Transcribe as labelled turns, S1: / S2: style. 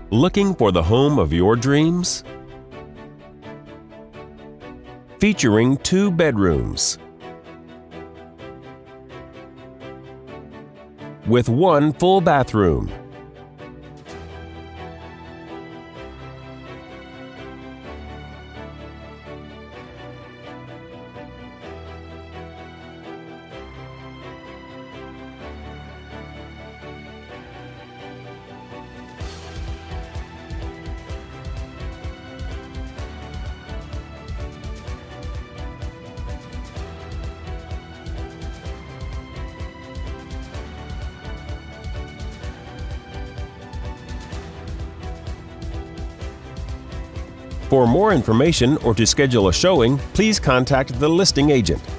S1: Looking for the home of your dreams? Featuring 2 bedrooms with 1 full bathroom. For more information or to schedule a showing, please contact the listing agent.